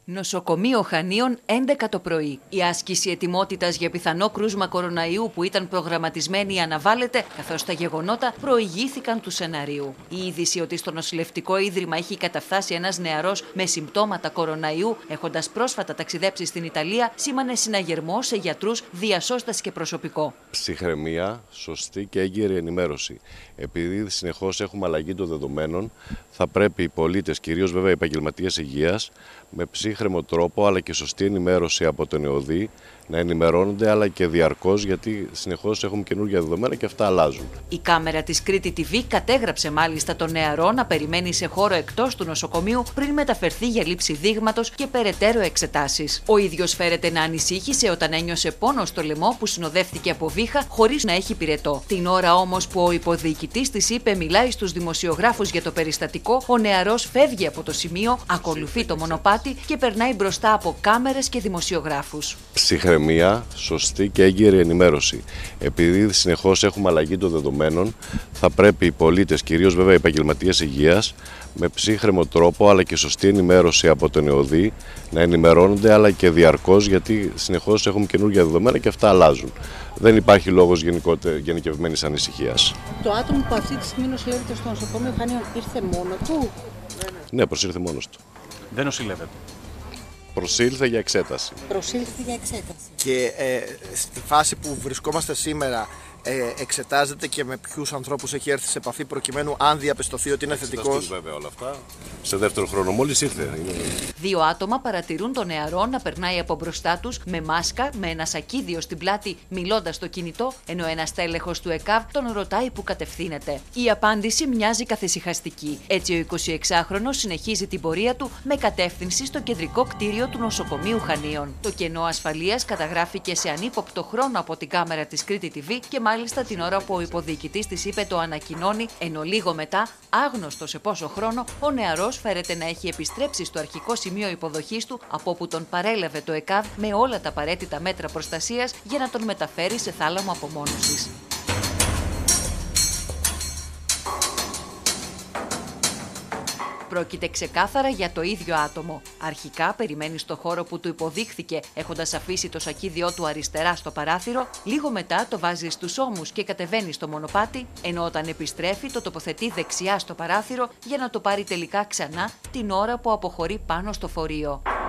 Νοσοκομείο Χανίων 11 το πρωί. Η άσκηση ετοιμότητας για πιθανό κρούσμα κοροναϊού που ήταν προγραμματισμένη αναβάλλεται, καθώς τα γεγονότα προηγήθηκαν του σενάριου. Η είδηση ότι στο νοσηλευτικό ίδρυμα έχει καταφθάσει ένας νεαρός με συμπτώματα κοροναϊού, έχοντας πρόσφατα ταξιδέψει στην Ιταλία, σήμανε συναγερμό σε γιατρούς, διασώστες και προσωπικό. Ψυχραιμία, σωστή και έγκαιρη ενημέρωση. Επειδή συνεχώς έχουμε αλλαγή των δεδομένων, θα πρέπει οι πολίτες, κυρίως βέβαια οι επαγγελματίες υγείας, με ψύχρεμο τρόπο αλλά και σωστή ενημέρωση από τον ΕΟΔΗ να ενημερώνονται, αλλά και διαρκώς, γιατί συνεχώς έχουμε καινούργια δεδομένα και αυτά αλλάζουν. Η κάμερα της Κρήτη TV κατέγραψε μάλιστα τον νεαρό να περιμένει σε χώρο εκτός του νοσοκομείου πριν μεταφερθεί για λήψη δείγματος και περαιτέρω εξετάσεις. Ο ίδιος φέρεται να ανησύχησε όταν ένιωσε πόνο στο λαιμό που συνοδεύτηκε από βήχα χωρίς να έχει πυρετό. Την ώρα όμως που ο υποδιοικητής της είπε μιλάει στους δημοσιογράφους για το περιστατικό, ο νεαρός φεύγει από το σημείο, ακολουθεί το μονοπάτι και περνάει μπροστά από κάμερες και δημοσιογράφους. Ψυχραιμία, σωστή και έγκαιρη ενημέρωση. Επειδή συνεχώς έχουμε αλλαγή των δεδομένων, θα πρέπει οι πολίτες, κυρίως βέβαια οι επαγγελματίες υγείας, με ψύχρεμο τρόπο αλλά και σωστή ενημέρωση από τον ΕΟΔΗ να ενημερώνονται, αλλά και διαρκώς, γιατί συνεχώς έχουμε καινούργια δεδομένα και αυτά αλλάζουν. Δεν υπάρχει λόγος γενικευμένης ανησυχίας. Το άτομο που αυτή τη στιγμή νοσηλεύεται στο νοσοκομείο Χανίων ήρθε μόνο του? Ναι, προσήλθε μόνος του. Δεν νοσηλεύεται. Προσήλθε για εξέταση. Προσήλθε για εξέταση. Και στη φάση που βρισκόμαστε σήμερα, εξετάζεται και με ποιους ανθρώπους έχει έρθει σε επαφή, προκειμένου αν διαπιστωθεί ότι είναι θετικός? Βέβαια όλα αυτά. Σε δεύτερο χρόνο μόλις ήρθε. Δύο άτομα παρατηρούν τον νεαρό να περνάει από μπροστά τους με μάσκα, με ένα σακίδιο στην πλάτη, μιλώντας στο κινητό, ενώ ένας τέλεχος του ΕΚΑΒ τον ρωτάει που κατευθύνεται. Η απάντηση μοιάζει καθησυχαστική. Έτσι, ο 26χρονος συνεχίζει την πορεία του με κατεύθυνση στο κεντρικό κτίριο του νοσοκομείου Χανίων. Το κενό ασφαλείας καταγράφηκε σε ανύποπτο χρόνο από την κάμερα της Κρήτη TV και μάλιστα την ώρα που ο υποδιοικητής της είπε το ανακοινώνει, ενώ λίγο μετά, άγνωστο σε πόσο χρόνο, ο νεαρός φέρεται να έχει επιστρέψει στο αρχικό σημείο υποδοχής του, από όπου τον παρέλαβε το ΕΚΑΒ με όλα τα απαραίτητα μέτρα προστασίας για να τον μεταφέρει σε θάλαμο απομόνωσης. Πρόκειται ξεκάθαρα για το ίδιο άτομο. Αρχικά περιμένει στο χώρο που του υποδείχθηκε, έχοντας αφήσει το σακίδιό του αριστερά στο παράθυρο, λίγο μετά το βάζει στους ώμους και κατεβαίνει στο μονοπάτι, ενώ όταν επιστρέφει το τοποθετεί δεξιά στο παράθυρο για να το πάρει τελικά ξανά την ώρα που αποχωρεί πάνω στο φορείο.